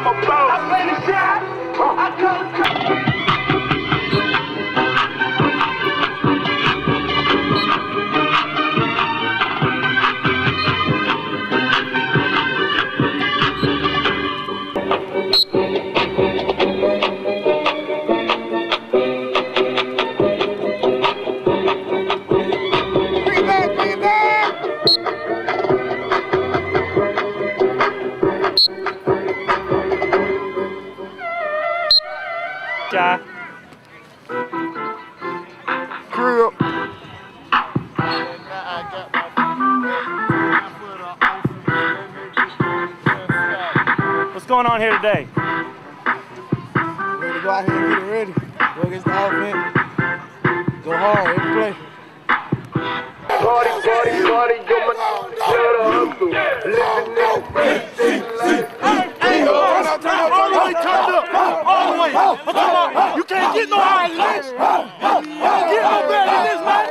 I'm about. I play the shot. I call it. Crib. What's going on here today? Ready to go out here and get it ready. Go against the offense. Go hard every play. Party, you're my hustle. All the way turned up. All the way. I'm talking about, you can't get no higher than this. You can't get no better than this, man.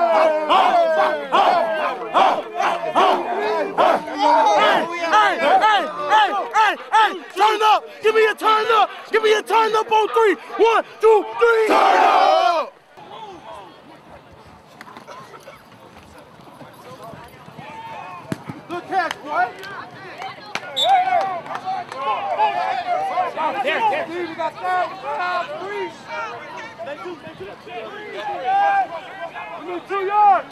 Hey, turn up. Give me a turn up. Give me a turn up on 3. 1, 2, 3. Turn up. Good catch, boy. There. We got 3. We need 2 yards.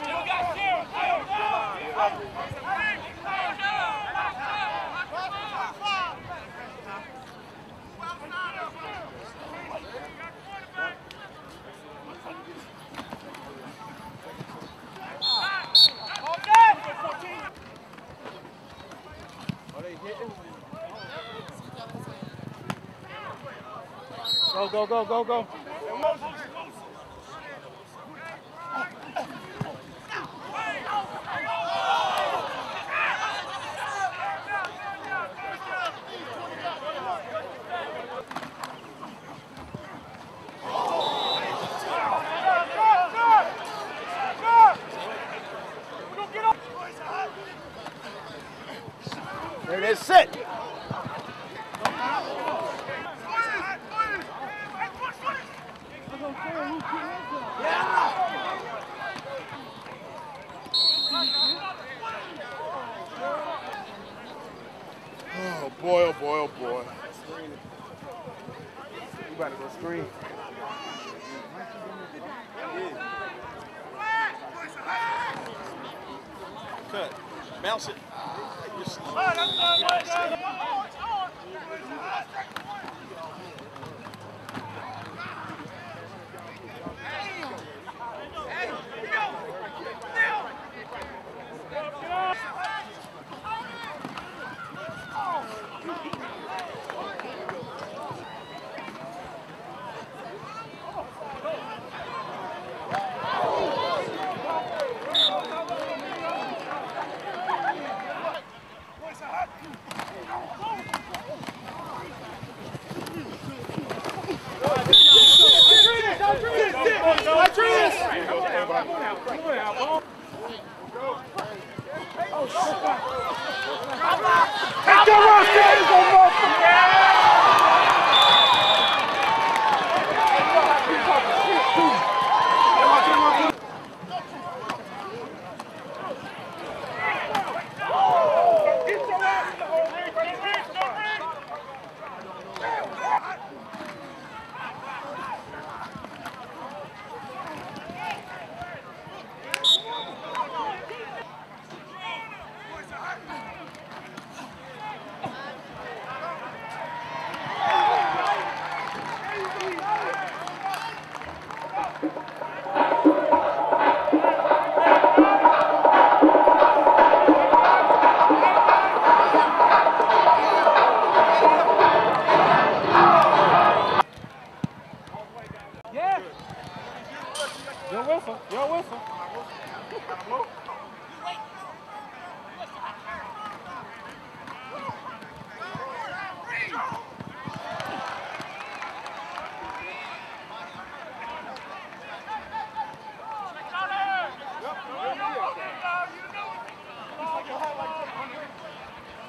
Go. There it is, sit. Oh boy. You better go screen. Cut. Bounce it.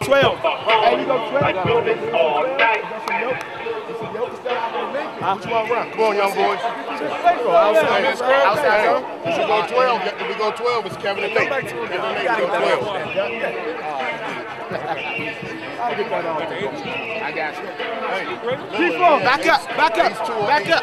12. Hey, we go 12. Like building all night. What you want run? Come on, young boys. Outside. We should go 12. If we go 12, it's Kevin and Nate. Kevin and Nate go 12. I'll get that on. I got you. Hey, Back up, back up, back up.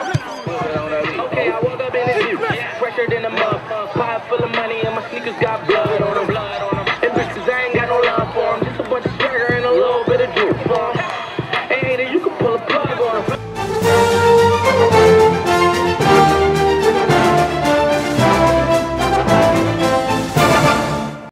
Okay, I woke up in this view. Fresher than a mug. Pile full of money and my sneakers got